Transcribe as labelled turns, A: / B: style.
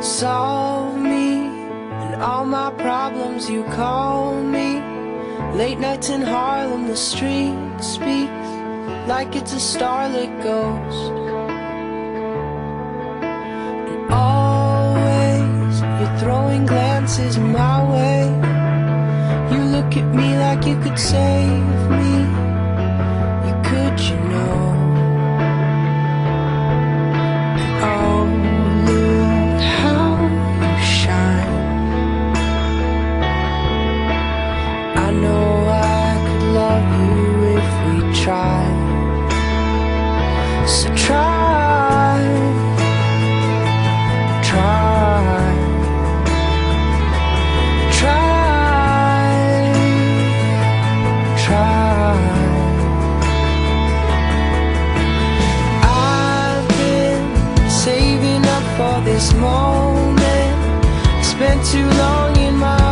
A: solve me and all my problems. You call me. Late nights in Harlem, the street speaks like it's a starlit ghost. And always you're throwing glances my way. You look at me like you could save me. You could, you know. Oh, look how you shine. I know I could love you if we tried. So try, try, try, try. I've been saving up for this moment. Spent too long in my